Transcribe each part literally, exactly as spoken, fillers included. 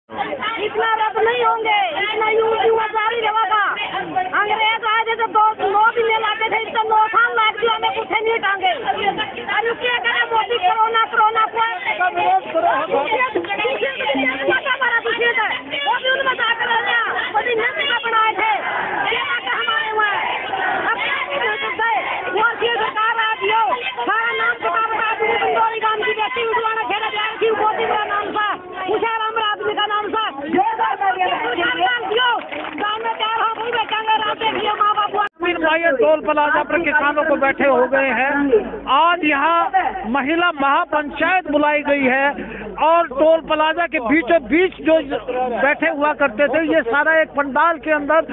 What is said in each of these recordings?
इतना रद्द नहीं होंगे, इतना युवा जारी रहेगा। अंग्रेज आए थे तो दो नौ दिन ले लाते थे, इससे नौ साल लाग दिया, हमें कुछ नहीं टांगे। अरे क्या करे मोदी, कोरोना कोरोना को बनाए थे हमारे वहाँ। अब सरकार आ दियो, सारा नाम बता बता दूंगी गांव की बेटी उठवाना खेला जाएगी, मोदी का नाम था, उषा राम आदमी का नाम था। टोल प्लाजा पर किसानों को बैठे हो गए हैं। आज यहाँ महिला महापंचायत बुलाई गई है और टोल प्लाजा के बीचों बीच जो बैठे हुआ करते थे, ये सारा एक पंडाल के अंदर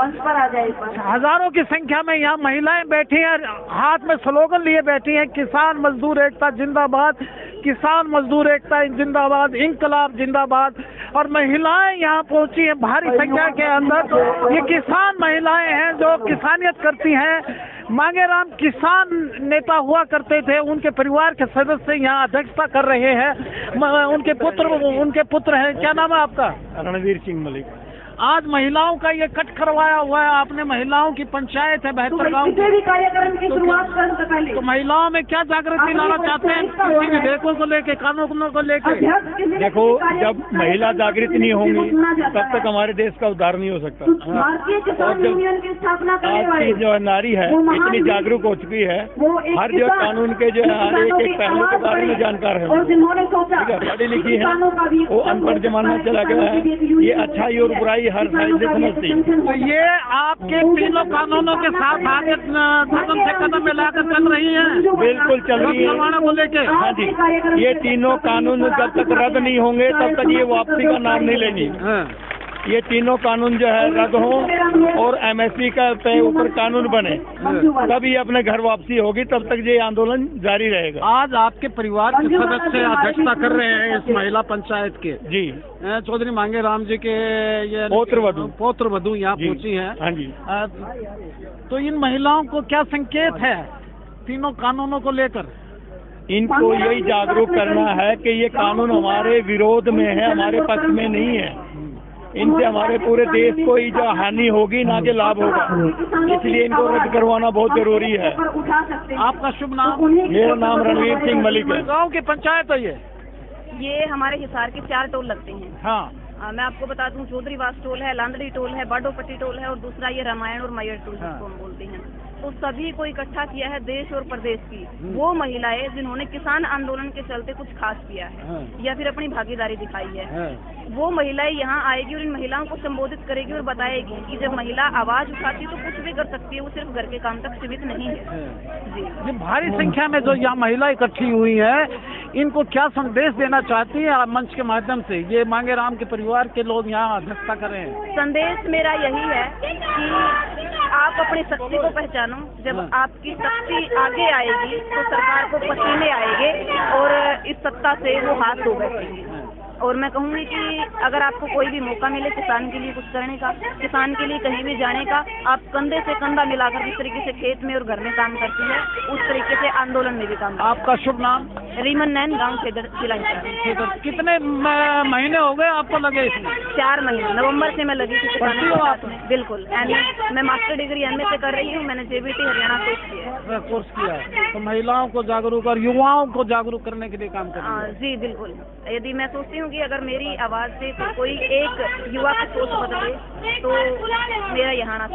हजारों की संख्या में यहाँ महिलाएं बैठी हैं, हाथ में स्लोगन लिए बैठी हैं, किसान मजदूर एकता जिंदाबाद, किसान मजदूर एकता जिंदाबाद, इंकलाब जिंदाबाद। और महिलाएं यहाँ पहुंची हैं भारी संख्या के अंदर। ये किसान महिलाएं हैं जो किसानियत करती हैं। मांगेराम किसान नेता हुआ करते थे, उनके परिवार के सदस्य यहाँ अध्यक्षता कर रहे हैं। उनके पुत्र उनके पुत्र हैं। क्या नाम है आपका? रणवीर सिंह मलिक। आज महिलाओं का ये कट करवाया हुआ है आपने, महिलाओं की पंचायत है बहत्तर गाँव भी कार्यक्रम की शुरुआत करने से पहले तो महिलाओं में क्या जागृति लाना चाहते हैं किसी विधेयकों को लेके, कानूनों को लेके? देखो, जब महिला जागृत नहीं होंगी तब तक हमारे देश का उद्धार नहीं हो सकता। भारतीय किसान यूनियन की स्थापना करने आज वाले की जो नारी है इतनी जागरूक हो चुकी है, हर जो कानून के जो है हर एक एक पहलू के बारे में जानकार है, पढ़ी लिखी है, वो अनपढ़ जमाना चला गया है, ये अच्छाई और बुराई हर साइड से समझती है। तो ये आपके तीनों कानूनों के साथ आगे कदम से कदम मिलाकर चल रही है? बिल्कुल चल रही है को लेके। हाँ जी, ये तीनों कानून जब तक रद्द नहीं होंगे तब तक ये वापसी का नाम नहीं लेंगी। ये तीनों कानून जो है रद्द हो और एमएसपी का पे ऊपर कानून बने, तब ये अपने घर वापसी होगी, तब तक ये आंदोलन जारी रहेगा। आज आपके परिवार के सदस्य अध्यक्षता कर रहे हैं इस महिला पंचायत के। जी, चौधरी मांगेराम जी के ये पौत्र वधू पौत्र वधू यहाँ पहुंची है। हाँ जी। तो इन महिलाओं को क्या संकेत है तीनों कानूनों को लेकर? इनको यही जागरूक करना है कि ये कानून हमारे विरोध में है, हमारे पक्ष में नहीं है। इनसे हमारे पूरे देश को ही जो हानि होगी ना कि लाभ होगा, इसलिए इनको रद्द करवाना बहुत जरूरी है। आपका शुभ नाम? मेरा नाम रणवीर सिंह मलिक है। गाँव की पंचायत है ये? ये हमारे हिसार के चार टोल लगते हैं। हाँ, आ, मैं आपको बता दूं, चौधरी वास टोल है, लांदड़ी टोल है, बाडोपट्टी टोल है और दूसरा ये रामायण और मैयर टोल जिसको हम बोलते हैं। तो सभी को इकट्ठा किया है देश और प्रदेश की वो महिलाएं जिन्होंने किसान आंदोलन के चलते कुछ खास किया है या फिर अपनी भागीदारी दिखाई है। वो महिलाएं यहाँ आएगी और इन महिलाओं को संबोधित करेगी और बताएगी कि जब महिला आवाज उठाती है तो कुछ भी कर सकती है, वो सिर्फ घर के काम तक सीमित नहीं है। जी, ये भारी संख्या में जो यहाँ महिला इकट्ठी हुई है, इनको क्या संदेश देना चाहती है मंच के माध्यम से? ये मांगेराम के परिवार के लोग यहाँ अध्यक्षता कर रहे हैं। संदेश मेरा यही है कि आप अपनी शक्ति को पहचानो। जब आपकी शक्ति आगे आएगी तो सरकार को पसीने आएंगे और इस सत्ता से वो हाथ धो बैठेंगे। और मैं कहूँगी कि अगर आपको कोई भी मौका मिले किसान के लिए कुछ करने का, किसान के लिए कहीं भी जाने का, आप कंधे से कंधा मिलाकर जिस तरीके से खेत में और घर में काम करती है उस तरीके से आंदोलन में भी काम। आपका शुभ नाम? रीमन नैन, गाँव खेदर, जिला। कितने महीने हो गए आपको लगे इसमें? चार महीने, नवंबर से मैं लगी थी किसानों के साथ में। बिल्कुल, मैं मास्टर डिग्री एम ए से कर रही हूँ। मैंने जेबीटी हरियाणा कोर्स किया है। कोर्स किया है। तो महिलाओं को जागरूक और युवाओं को जागरूक करने के लिए काम कर रही है। जी बिल्कुल। यदि मैं सोचती हूँ कि अगर मेरी आवाज से तो कोई एक युवा की सोच बदले तो मेरा यहाँ ना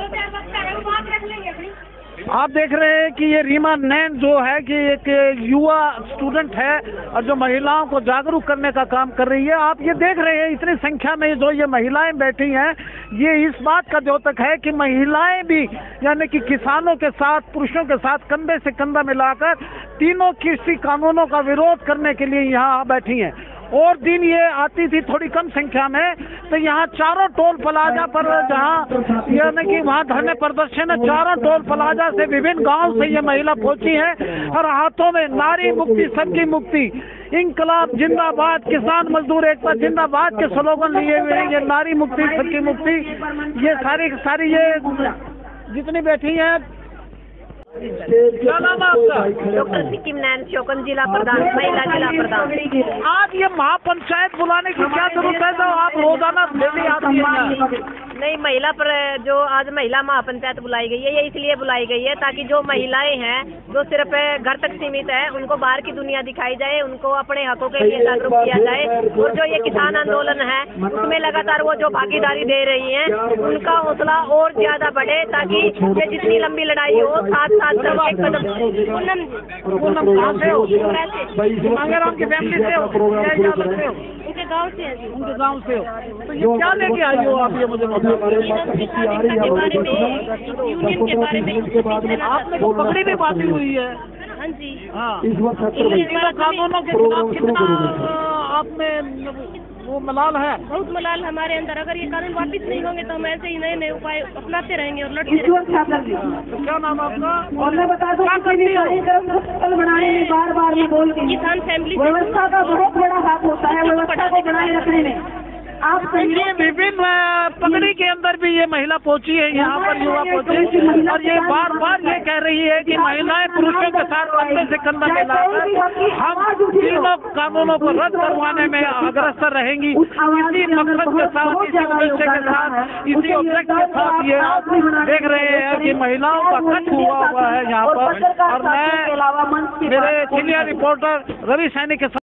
सकता। आप देख रहे हैं कि ये रीमा नैन जो है कि एक युवा स्टूडेंट है और जो महिलाओं को जागरूक करने का काम कर रही है। आप ये देख रहे हैं इतनी संख्या में जो ये महिलाएं बैठी हैं, ये इस बात का द्योतक है कि महिलाएं भी यानी कि किसानों के साथ, पुरुषों के साथ कंधे से कंधा मिलाकर तीनों कृषि कानूनों का विरोध करने के लिए यहाँ बैठी हैं। और दिन ये आती थी थोड़ी कम संख्या में, तो यहाँ चारों टोल प्लाजा पर जहाँ यानी कि वहाँ धरने प्रदर्शन है, चारों टोल प्लाजा से विभिन्न गांव से ये महिला पहुंची है और हाथों में नारी मुक्ति सबकी मुक्ति, इंकलाब जिंदाबाद, किसान मजदूर एकता जिंदाबाद के स्लोगन लिए हुए हैं। ये नारी मुक्ति सबकी मुक्ति, ये सारी सारी ये जितनी बैठी हैं क्या नाम है आपका? डॉक्टर सिक्किम नैन शोकन, जिला प्रधान, महिला जिला प्रधान। आज ये महापंचायत बुलाने की क्या जरूरत है? तो आप रोजाना डेली आती हैं। नहीं, महिला पर जो आज महिला महापंचायत बुलाई गई है, ये इसलिए बुलाई गई है ताकि जो महिलाएं हैं जो सिर्फ घर तक सीमित है, उनको बाहर की दुनिया दिखाई जाए, उनको अपने हकों के लिए जागरूक किया जाए। और जो ये किसान आंदोलन है उसमें लगातार वो जो भागीदारी दे रही हैं, उनका हौसला और ज्यादा बढ़े ताकि ये जितनी लंबी लड़ाई हो साथ साथ चल एक कदम। पूनम पूनम कहाँ से हो? मांगेराम की फैमिली से हो? क्या क्या लगते हो? उनके गाँव से है जी। उनके गाँव से हो? तो ये क्या लेके आई हो आप, ये मुझे बताओ। यूनियन के बारे में आपने तो पकड़ी भी बाती हुई है। हाँ जी, हाँ, कानूनों के खिलाफ कितना आपने वो मलाल है? बहुत मलाल हमारे अंदर। अगर ये कानून वापिस नहीं होंगे तो हम ऐसे ही नए नए उपाय अपनाते रहेंगे और लड़ते रहेंगे। तो क्या नाम आपका? और मैं बता दूं कि बनाने में बार बार मैं बोल रही हूँ, किसान फैमिली व्यवस्था का बहुत बड़ा हाथ होता है व्यवस्था को बनाए रखने में। आप ये विभिन्न पगड़ी के अंदर भी ये महिला पहुंची है, यहाँ पर युवा पहुंची, और ये बार बार ये कह रही है कि महिलाएं पुरुषों के साथ कंधे से कंधा मिलाकर हम तीनों कानूनों को रद्द करवाने में अग्रसर रहेंगी। इसी मकसद के साथ, इसी उद्देश्य के साथ, इसी ऑब्जेक्ट के साथ ये आप देख रहे हैं कि महिलाओं का कट हुआ हुआ है यहाँ पर। और मैं मेरे सीनियर रिपोर्टर रवि सैनी के